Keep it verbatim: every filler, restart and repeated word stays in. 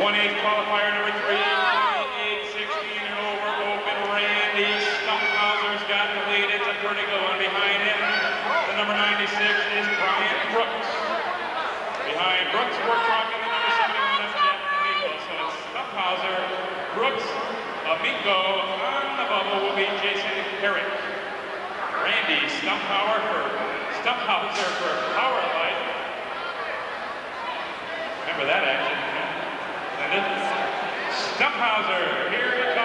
one eight qualifier number three, eight sixteen and over, open Randy Stumpfhauser's got the lead. It's a pretty good one behind him. The number ninety-six is Brian Brooks. Behind Brooks, we're talking the number seventy-one is Jeff Amico. So it's Stumpfhauser, Brooks, Amico. On the bubble will be Jason Herrick. Randy Stumpfhauser for Stumpfhauser for Powerlite. Remember that action? Stumpfhauser, here